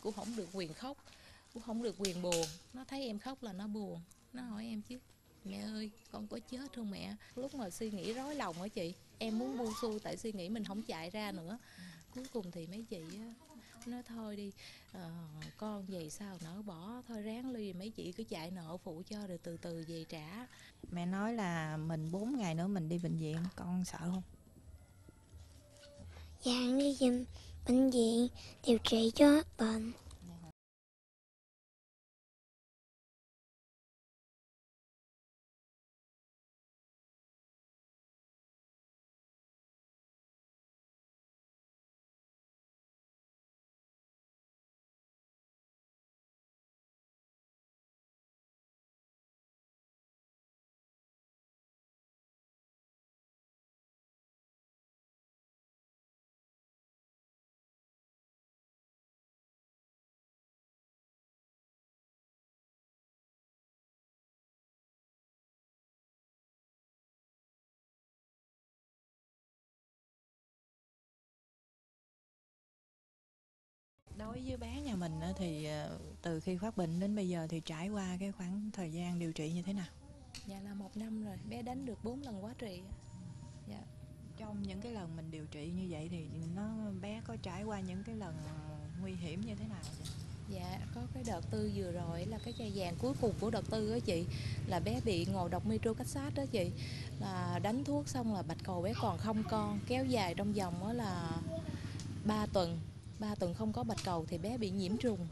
cũng không được quyền khóc, cũng không được quyền buồn. Nó thấy em khóc là nó buồn. Nó hỏi em chứ: mẹ ơi, con có chết không mẹ? Lúc mà suy nghĩ rối lòng á chị, em muốn buông xuôi tại suy nghĩ mình không chạy ra nữa. Cuối cùng thì mấy chị á, nói thôi đi, con vậy sao nỡ bỏ, thôi ráng ly, mấy chị cứ chạy nợ phụ cho rồi từ từ về trả. Mẹ nói là mình 4 ngày nữa mình đi bệnh viện, con sợ không? Dạ đi dùm bệnh viện điều trị cho hết bệnh. Đối với bé nhà mình thì từ khi phát bệnh đến bây giờ thì trải qua cái khoảng thời gian điều trị như thế nào? Dạ là 1 năm rồi, bé đánh được 4 lần hóa trị. Dạ. Trong những cái lần mình điều trị như vậy thì bé có trải qua những cái lần nguy hiểm như thế nào vậy? Dạ, có cái đợt tư vừa rồi là cái chai vàng cuối cùng của đợt tư á chị, là bé bị ngộ độc methotrexate đó chị. Là đánh thuốc xong là bạch cầu bé còn không con, kéo dài trong vòng đó là 3 tuần. 3 tuần không có bạch cầu thì bé bị nhiễm trùng,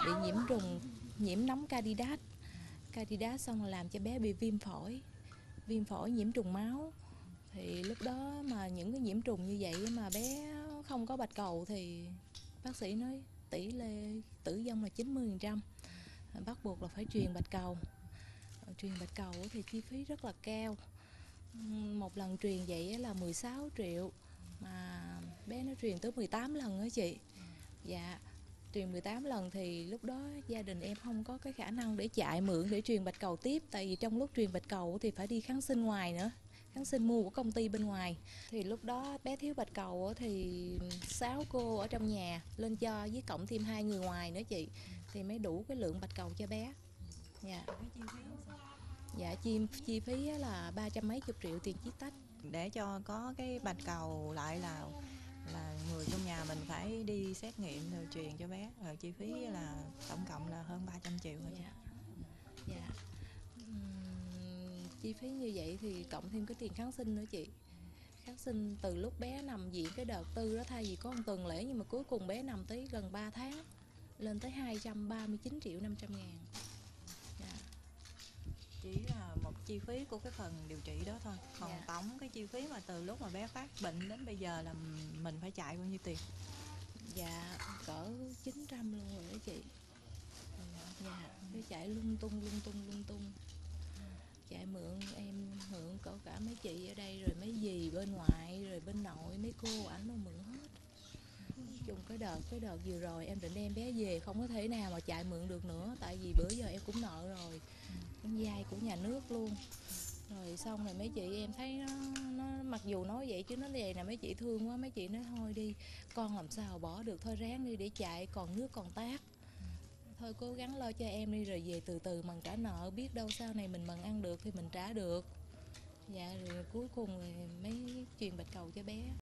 nhiễm nấm Candida. Candida xong là làm cho bé bị viêm phổi nhiễm trùng máu. Thì lúc đó mà những cái nhiễm trùng như vậy mà bé không có bạch cầu thì bác sĩ nói tỷ lệ tử vong là 90%, bắt buộc là phải truyền bạch cầu. Truyền bạch cầu thì chi phí rất là cao, một lần truyền vậy là 16 triệu, mà bé nó truyền tới 18 lần đó chị. Dạ, truyền 18 lần thì lúc đó gia đình em không có cái khả năng để chạy mượn để truyền bạch cầu tiếp, tại vì trong lúc truyền bạch cầu thì phải đi kháng sinh ngoài nữa, kháng sinh mua của công ty bên ngoài. Thì lúc đó bé thiếu bạch cầu thì 6 cô ở trong nhà lên cho, với cộng thêm 2 người ngoài nữa chị, thì mới đủ cái lượng bạch cầu cho bé. Dạ. Dạ, chi phí là 300 mấy chục triệu tiền chiết tách. Để cho có cái bạch cầu lại là người trong nhà mình phải đi xét nghiệm rồi truyền cho bé, rồi chi phí là tổng cộng là hơn 300 triệu rồi. Dạ. Dạ. Chi phí như vậy thì cộng thêm cái tiền kháng sinh nữa chị. Kháng sinh từ lúc bé nằm viện cái đợt tư đó, thay vì có 1 tuần lễ nhưng mà cuối cùng bé nằm tới gần 3 tháng, lên tới 239 triệu 500 ngàn. Dạ. Chỉ là một chi phí của cái phần điều trị đó thôi, còn Dạ. tổng cái chi phí mà từ lúc mà bé phát bệnh đến bây giờ là mình phải chạy bao nhiêu tiền? Dạ, cỡ 900 luôn rồi đó chị. Dạ, phải chạy lung tung. Chạy mượn, em mượn cỡ cả mấy chị ở đây, rồi mấy dì bên ngoại, rồi bên nội, mấy cô ảnh nó mượn hết. Chung cái đợt vừa rồi em định đem bé về, không có thể nào mà chạy mượn được nữa, tại vì bữa giờ em cũng nợ rồi, em vay của nhà nước luôn. Rồi xong rồi mấy chị em thấy nó mặc dù nói vậy chứ nó vậy nè, mấy chị thương quá, mấy chị nói thôi đi, con làm sao bỏ được, thôi ráng đi để chạy, còn nước còn tát, thôi cố gắng lo cho em đi rồi về từ từ mình trả nợ, biết đâu sau này mình mần ăn được thì mình trả được. Dạ, rồi cuối cùng rồi mới truyền bạch cầu cho bé.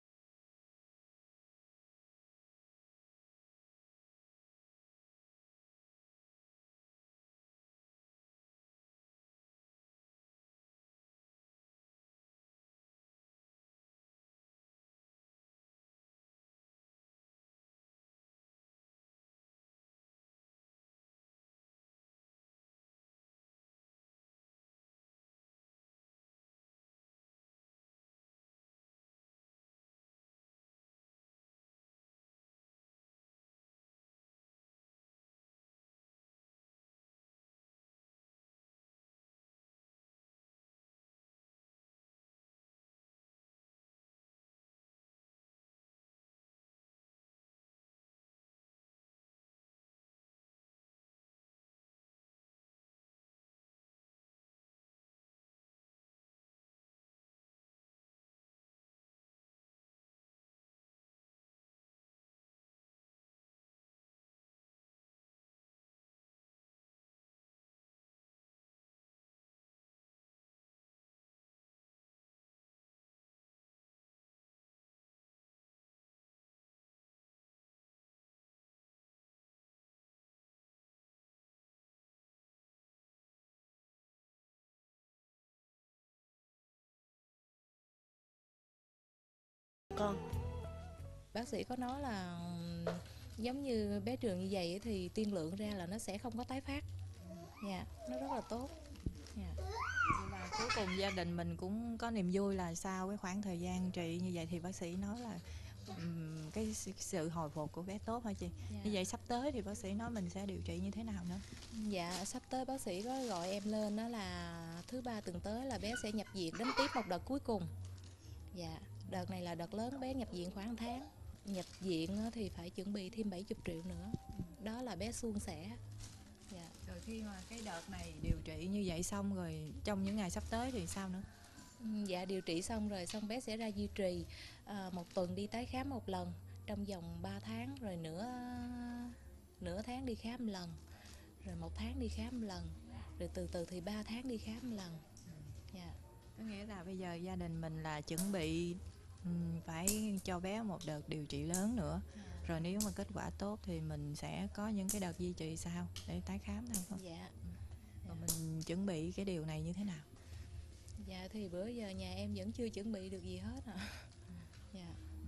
con. Bác sĩ có nói là giống như bé Trường như vậy thì tiên lượng ra là nó sẽ không có tái phát. Dạ, nó rất là tốt. Dạ. Nhưng mà cuối cùng gia đình mình cũng có niềm vui là sau cái khoảng thời gian trị như vậy thì bác sĩ nói là cái sự hồi phục của bé tốt hả chị? Dạ. Như vậy sắp tới thì bác sĩ nói mình sẽ điều trị như thế nào nữa? Dạ, sắp tới bác sĩ có gọi em lên, đó là thứ ba tuần tới là bé sẽ nhập viện đến tiếp một đợt cuối cùng. Dạ, đợt này là đợt lớn, bé nhập viện khoảng 1 tháng. Nhập viện thì phải chuẩn bị thêm 70 triệu nữa. Đó là bé suôn sẻ. Dạ. Rồi khi mà cái đợt này điều trị như vậy xong rồi trong những ngày sắp tới thì sao nữa? Dạ, điều trị xong rồi bé sẽ ra duy trì 1 tuần đi tái khám 1 lần trong vòng 3 tháng, rồi nửa tháng đi khám 1 lần, rồi 1 tháng đi khám 1 lần, rồi từ từ thì 3 tháng đi khám 1 lần. Dạ. Có nghĩa là bây giờ gia đình mình là chuẩn bị phải cho bé một đợt điều trị lớn nữa. Rồi nếu mà kết quả tốt thì mình sẽ có những cái đợt duy trì sau để tái khám thôi không? Dạ. Rồi mình chuẩn bị cái điều này như thế nào? Dạ thì bữa giờ nhà em vẫn chưa chuẩn bị được gì hết ạ. Dạ.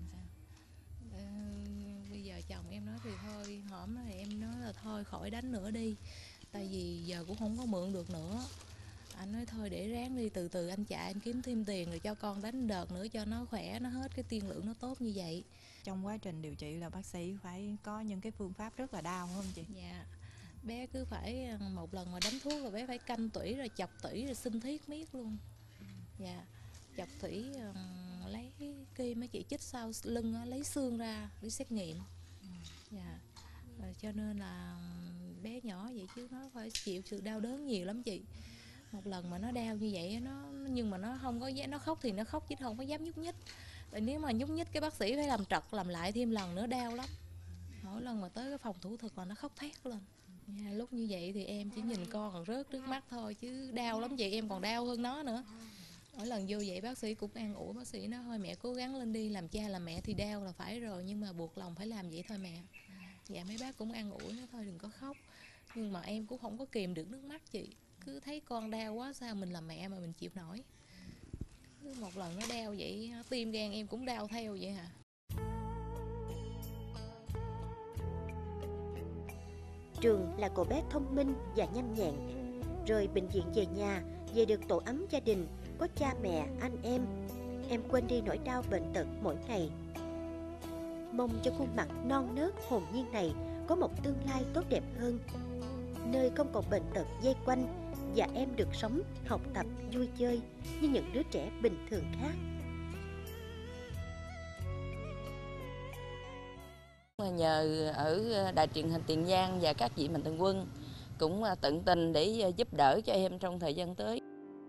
Bây giờ chồng em nói thì thôi, hổm thì em nói là thôi khỏi đánh nữa đi, tại vì giờ cũng không có mượn được nữa. Anh nói thôi để ráng đi, từ từ anh chạy anh kiếm thêm tiền rồi cho con đánh đợt nữa cho nó khỏe, nó hết cái tiên lượng nó tốt như vậy. Trong quá trình điều trị là bác sĩ phải có những cái phương pháp rất là đau không chị? Dạ. Bé cứ phải một lần mà đánh thuốc là bé phải canh tủy rồi chọc tủy rồi sinh thiết miết luôn. Dạ. Chọc tủy lấy kim mấy chị chích sau lưng lấy xương ra để xét nghiệm. Dạ. Rồi cho nên là bé nhỏ vậy chứ nó phải chịu sự đau đớn nhiều lắm chị. Một lần mà nó đau như vậy nhưng mà nó không có, nó khóc thì nó khóc chứ không có dám nhúc nhích. Tại nếu mà nhúc nhích cái bác sĩ phải làm trật làm lại thêm lần nữa, đau lắm. Mỗi lần mà tới cái phòng thủ thuật là nó khóc thét lên. Lúc như vậy thì em chỉ nhìn con còn rớt nước mắt thôi, chứ đau lắm chị, em còn đau hơn nó nữa. Mỗi lần vô vậy bác sĩ cũng an ủi, bác sĩ nói thôi mẹ cố gắng lên đi, làm cha làm mẹ thì đau là phải rồi, nhưng mà buộc lòng phải làm vậy thôi mẹ. Dạ mấy bác cũng an ủi nói thôi đừng có khóc. Nhưng mà em cũng không có kìm được nước mắt chị. Cứ thấy con đau quá, sao mình là mẹ mà mình chịu nổi. Cứ một lần nó đau vậy, tim gan em cũng đau theo vậy hả. Trường là cậu bé thông minh và nhanh nhẹn. Rời bệnh viện về nhà, về được tổ ấm gia đình, có cha mẹ, anh em quên đi nỗi đau bệnh tật mỗi ngày. Mong cho khuôn mặt non nớt hồn nhiên này có một tương lai tốt đẹp hơn, nơi không còn bệnh tật dây quanh, và em được sống, học tập, vui chơi như những đứa trẻ bình thường khác. Nhờ ở đài truyền hình Tiền Giang và các vị mạnh thường quân cũng tận tình để giúp đỡ cho em trong thời gian tới.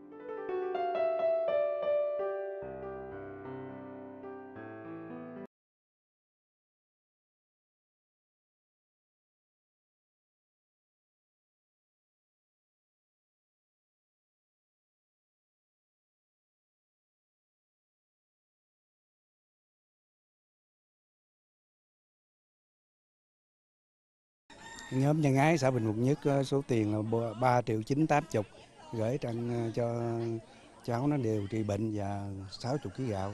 Nhóm nhân ái xã Bình Mục Nhất có số tiền là 3.980.000 gửi tặng cho cháu nó điều trị bệnh và 60 kg gạo.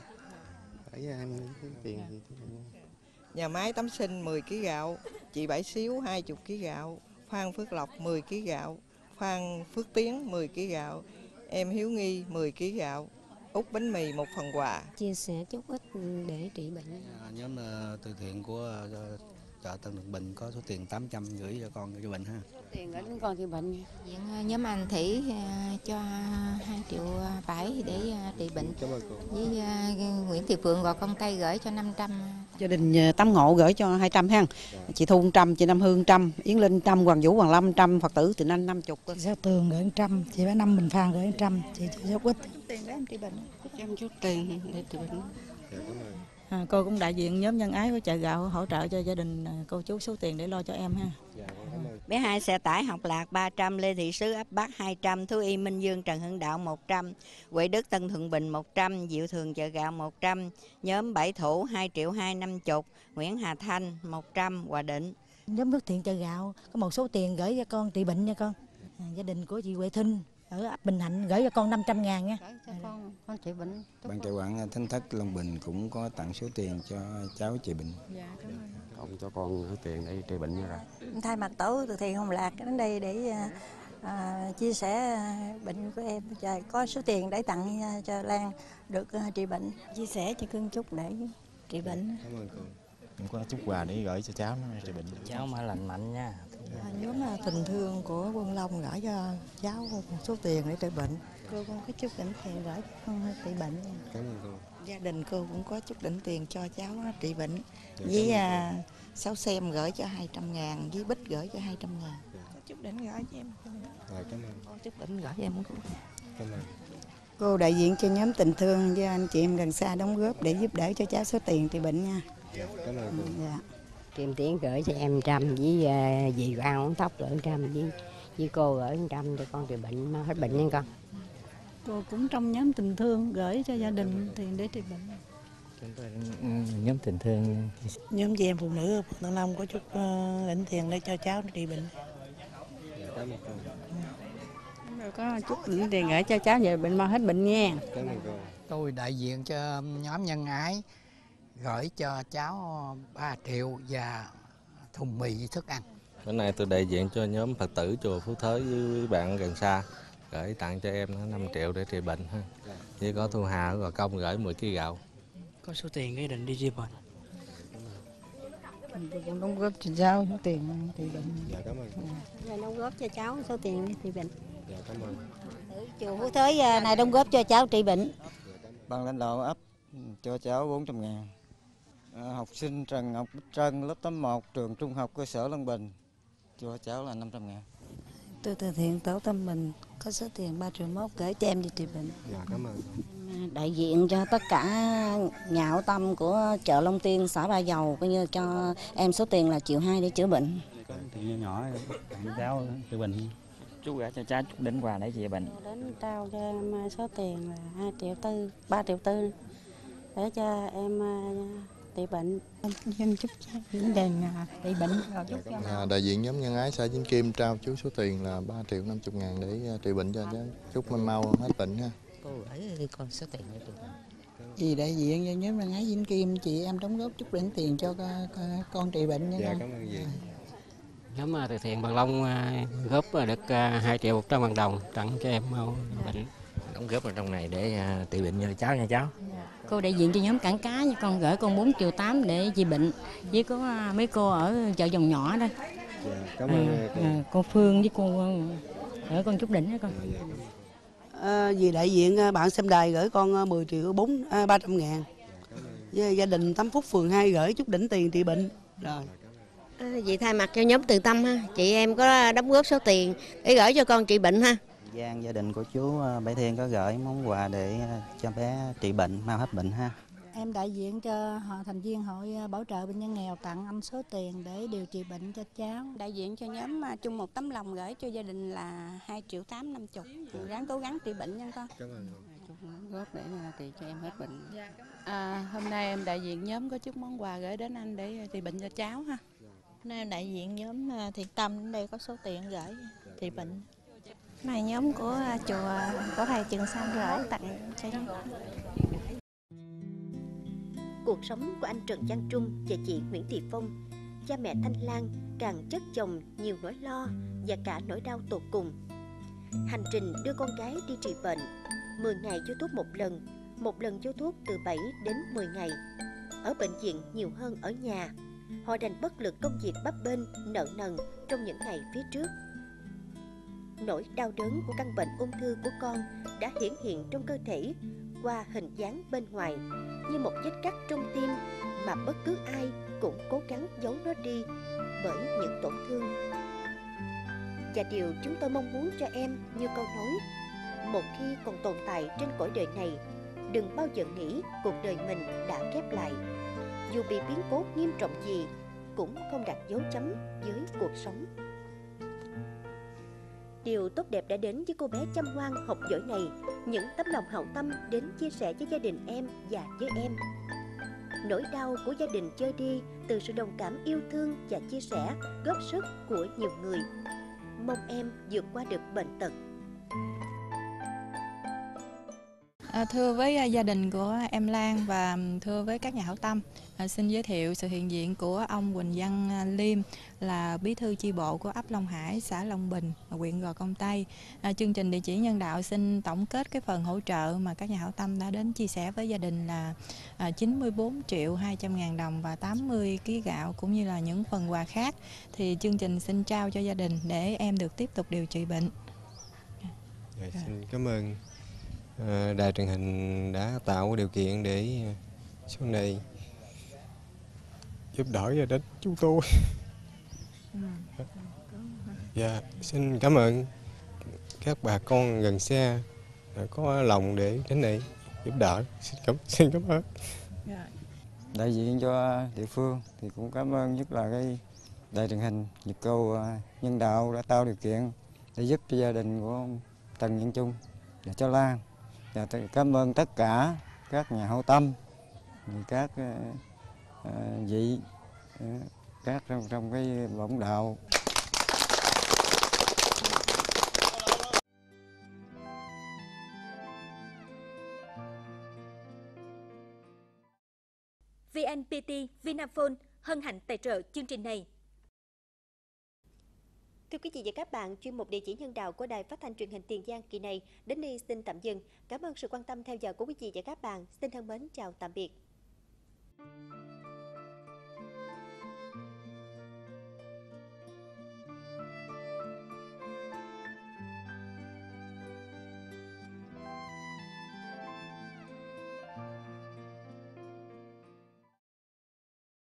Nhà máy Tắm Sinh 10 kg gạo, chị Bảy Xíu 20 kg gạo, Phan Phước Lộc 10 kg gạo, Phan Phước Tiến 10 kg gạo, em Hiếu Nghi 10 kg gạo, Út bánh mì 1 phần quà. Chia sẻ chút ít để trị bệnh. Nhóm từ thiện của chợ Tân Lộc Bình có số tiền 800 gửi cho con chữa bệnh ha. Tiền gửi đến con chữa bệnh. Nhóm anh Thủy cho 2,7 triệu để trị bệnh. Với Nguyễn Thị Phượng gọi con Tây gửi cho 500. Gia đình Tâm Ngộ gửi cho 200 ha. Chị Thu 100, chị Nam Hương 100, Yến Linh 100, Hoàng Vũ, Hoàng Lâm 100, Phật tử Tịnh Anh 50. Chị Sao Tường gửi 100, chị Bá Năm Bình Phan gửi 100, chị Giáo Quýt. Tiền để em trị bệnh. Em chút tiền để trị bệnh. Cô cũng đại diện nhóm nhân ái của chợ gạo hỗ trợ cho gia đình cô chú số tiền để lo cho em ha. Bé Hai xe tải Học Lạc 300, Lê Thị Sứ Ấp Bắc 200, Thú Y Minh Dương Trần Hưng Đạo 100, Huệ Đức Tân Thuận Bình 100, Diệu Thường chợ gạo 100, nhóm Bảy Thủ 2.250.000, Nguyễn Hà Thanh 100, Hòa Định. Nhóm Đức Thiện chợ gạo có một số tiền gửi cho con trị bệnh nha con. Gia đình của chị Huệ Thinh ở ấp Bình Hạnh gửi cho con 500.000 nha. Gửi cho con chị Bệnh. Ban Chợ Quản Thánh Thất Long Bình cũng có tặng số tiền cho cháu chị Bệnh. Dạ, cảm ơn. Ông cho con số tiền để trị bệnh nha. Thay mặt tổ từ thiện Hồng Lạc đến đây để chia sẻ bệnh của em, có số tiền để tặng cho Lan được trị bệnh, chia sẻ cho cưng Trúc để trị bệnh. Cảm ơn cô. Cũng có chút quà để gửi cho cháu nó trị bệnh. Cháu mà lành mạnh nha. Nhóm tình thương của Quân Long gửi cho cháu một số tiền để trị bệnh. Cô cũng có chút đỉnh tiền gửi con trị bệnh. Cảm ơn cô. Gia đình cô cũng có chút đỉnh tiền cho cháu trị bệnh. Với Sáu Xem gửi cho 200.000, với Bích gửi cho 200.000. Có chút đỉnh gửi cho em. Cảm ơn. Có chút đỉnh gửi cho em cũng. Cảm ơn. Cô đại diện cho nhóm tình thương với anh chị em gần xa đóng góp để giúp đỡ cho cháu số tiền trị bệnh nha. Cảm ơn cô. Dạ. Kim Tiến gửi cho em 100, với dì của ăn uống tóc gửi 100, với cô gửi 100 cho con trị bệnh, mau hết bệnh nha con. Cô cũng trong nhóm tình thương gửi cho gia đình tiền để trị bệnh. Chúng tôi nhóm tình thương. Nhóm chị em phụ nữ Thăng Long có chút đỉnh tiền để cho cháu trị bệnh. Cảm ơn cô. Rồi có chút đỉnh tiền gửi cho cháu về bệnh mau hết bệnh nha. Cảm ơn cô. Tôi đại diện cho nhóm nhân ái gửi cho cháu 3 triệu và thùng mì với thức ăn. Bữa nay tôi đại diện cho nhóm Phật tử chùa Phú Thới với bạn gần xa gửi tặng cho em 5 triệu để trị bệnh ha. Với có Thu Hà ở Gò Công gửi 10 kg gạo. Có số tiền cái định đi trị bệnh. Tôi cũng đóng góp cho cháu số tiền trị bệnh. Dạ cảm ơn. Rồi đóng góp cho cháu số tiền trị bệnh. Dạ cảm ơn. Chùa Phú Thới này đóng góp cho cháu trị bệnh. Ban lãnh đạo ấp cho cháu 400.000. Học sinh Trần Ngọc Bích Trân lớp 81 trường Trung học cơ sở Long Bình cho cháu là 500.000. Tôi từ thiện tổ Tâm Bình có số tiền 3,1 triệu gửi cho em đi trị bệnh. Dạ cảm ơn. Đại diện cho tất cả nhà hảo tâm của chợ Long Tiên, xã Ba Dầu coi như cho em số tiền là 1,2 triệu để chữa bệnh. Tiền nhỏ tặng cháu trị bệnh. Chú gửi cho cháu chút đỉnh quà để trị bệnh. Đến trao cho em số tiền là 2,4 triệu, 3,4 triệu để cho em trị bệnh. Em chúc vấn đề trị bệnh. Đại diện nhóm nhân ái xã Vĩnh Kim trao chú số tiền là 3.50 triệu để trị bệnh cho cháu. Chúc mau hết bệnh ha. Cô gửi con số tiền để trị bệnh. Vì đại diện cho nhóm nhân ái Vĩnh Kim, chị em đóng góp chút đỉnh tiền cho con trị bệnh nha. Dạ cảm ơn chị. Nhóm từ thiện Bằng Long góp được 2.100.000 đồng tặng cho em mau bệnh. Đóng góp ở trong này để trị bệnh cho cháu nha cháu. Cô đại diện cho nhóm Cảng Cá nha, con gửi con 4,8 triệu để trị bệnh. Với có mấy cô ở chợ Dòng Nhỏ đó. Dạ, cảm ơn cô Phương với cô gửi con chút đỉnh đó con. Vì đại diện bạn xem đài gửi con 10.300.000. Với gia đình Tám Phúc phường 2 gửi chút đỉnh tiền trị bệnh. Rồi. Chị thay mặt cho nhóm Từ Tâm ha, chị em có đóng góp số tiền để gửi cho con trị bệnh ha. Giang gia đình của chú Bảy Thiên có gửi món quà để cho bé trị bệnh, mau hết bệnh ha. Em đại diện cho thành viên hội bảo trợ bệnh nhân nghèo tặng anh số tiền để điều trị bệnh cho cháu. Đại diện cho nhóm chung một tấm lòng gửi cho gia đình là 2.850 triệu. Ráng cố gắng trị bệnh nha con. Cảm ơn. Góp để trị cho em hết bệnh. Hôm nay em đại diện nhóm có chút món quà gửi đến anh để trị bệnh cho cháu ha. Hôm nay em đại diện nhóm Thiện Tâm đến đây có số tiền gửi trị bệnh. Này nhóm của chùa có thầy Trường Sang gửi tặng cho nhóm. Cuộc sống của anh Trần Văn Trung và chị Nguyễn Thị Phong, cha mẹ Thanh Lan càng chất chồng nhiều nỗi lo và cả nỗi đau tột cùng. Hành trình đưa con gái đi trị bệnh, 10 ngày vô thuốc một lần vô thuốc từ 7 đến 10 ngày. Ở bệnh viện nhiều hơn ở nhà, họ đành bất lực công việc bấp bênh, nợ nần trong những ngày phía trước. Nỗi đau đớn của căn bệnh ung thư của con đã hiển hiện trong cơ thể qua hình dáng bên ngoài như một vết cắt trong tim mà bất cứ ai cũng cố gắng giấu nó đi bởi những tổn thương. Và điều chúng tôi mong muốn cho em như câu nói: một khi còn tồn tại trên cõi đời này, đừng bao giờ nghĩ cuộc đời mình đã khép lại. Dù bị biến cố nghiêm trọng gì, cũng không đặt dấu chấm với cuộc sống. Điều tốt đẹp đã đến với cô bé chăm ngoan học giỏi này. Những tấm lòng hảo tâm đến chia sẻ với gia đình em và với em. Nỗi đau của gia đình chơi đi từ sự đồng cảm yêu thương và chia sẻ góp sức của nhiều người. Mong em vượt qua được bệnh tật. Thưa với gia đình của em Lan và thưa với các nhà hảo tâm, xin giới thiệu sự hiện diện của ông Quỳnh Văn Liêm là bí thư chi bộ của ấp Long Hải, xã Long Bình, huyện Gò Công Tây. Chương trình Địa chỉ nhân đạo xin tổng kết cái phần hỗ trợ mà các nhà hảo tâm đã đến chia sẻ với gia đình là 94.200.000 đồng và 80 kg gạo cũng như là những phần quà khác. Thì chương trình xin trao cho gia đình để em được tiếp tục điều trị bệnh. Xin cảm ơn đài truyền hình đã tạo điều kiện để xuống đây giúp đỡ gia đình chúng tôi. Dạ, xin cảm ơn các bà con gần xa có lòng để đến đây giúp đỡ. Xin cảm ơn. Đại diện cho địa phương thì cũng cảm ơn nhất là cái đài truyền hình Nhật Cầu Nhân Đạo đã tạo điều kiện để giúp cho gia đình của ông Trần Văn Trung và cho Lan. Và cảm ơn tất cả các nhà hảo tâm, các vị, các trong cái bóng đạo. VNPT Vinaphone hân hạnh tài trợ chương trình này. Thưa quý vị và các bạn, chuyên mục Địa chỉ nhân đạo của Đài Phát thanh Truyền hình Tiền Giang kỳ này đến đây xin tạm dừng. Cảm ơn sự quan tâm theo dõi của quý vị và các bạn. Xin thân mến chào tạm biệt.